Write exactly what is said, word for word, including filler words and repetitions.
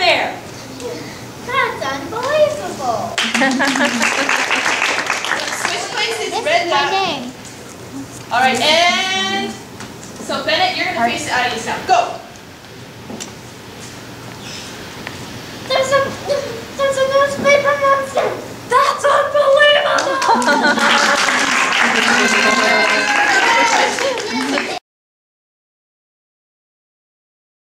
there. That's unbelievable. Switch places, This red is my dot. name. All right, and so Bennett, you're gonna face the audience now. Go. There's a there's a newspaper monster. That's unbelievable.